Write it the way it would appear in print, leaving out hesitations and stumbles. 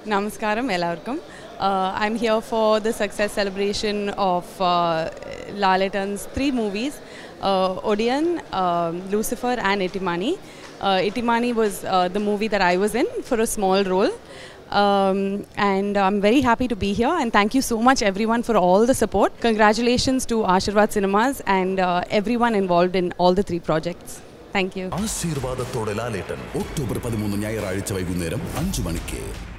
Namaskaram ellarkum. I'm here for the success celebration of Lalettan's 3 movies, Odiyan, Lucifer and Itimani. Itimani was the movie that I was in for a small role. And I'm very happy to be here, and thank you so much everyone for all the support. Congratulations to Aashirvad Cinemas and everyone involved in all the 3 projects. Thank you. Aashirvadathode Lalettan, October 13 ഞായറാഴ്ച വൈകുന്നേരം 5 മണിക്ക്.